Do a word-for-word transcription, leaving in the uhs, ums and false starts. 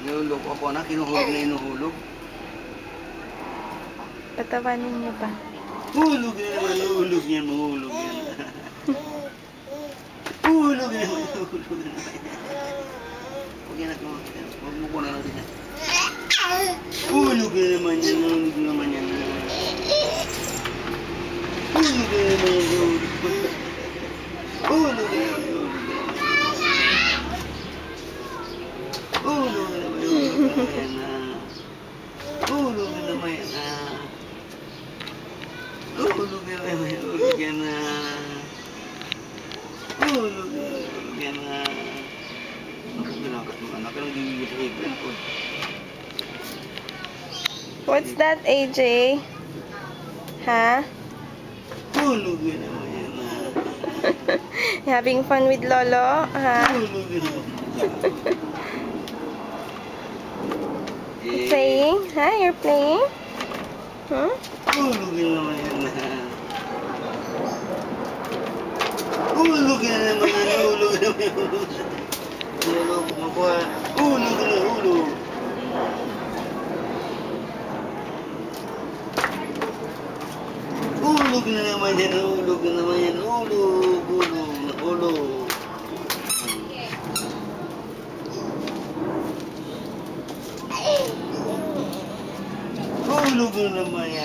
Nahulog ako na, kinuhulog na inuhulog. Patawanin niyo pa. Hulog na naman, hulog yan, mahulog yan. Hulog na naman, hulog na naman. Huwag yan ako, huwag mo ko na natin yan. Hulog na naman yan, hulog na naman yan. Hulog na naman yan, hulog. Hulog na naman, hulog na naman. Hulog na naman, hulog na naman yan. Hulog na naman yan. Hulog na naman, hulog yan na. Hulog na, hulog yan na. Ako ginakat mo, anak, anong gigigil sa higlan ko? What's that, A J? Ha? Hulog na naman yan na. Having fun with Lolo? Ha? Hulog na naman. Playing? Ha? You're playing? Huh? Hulog na naman yan na. Hulog na naman yan, hulog na naman yan, hulog. Hulog, makuha. Hulog na, hulog. Hulog na naman yan, hulog na naman yan, hulog, hulog, hulog. Hulog na naman yan.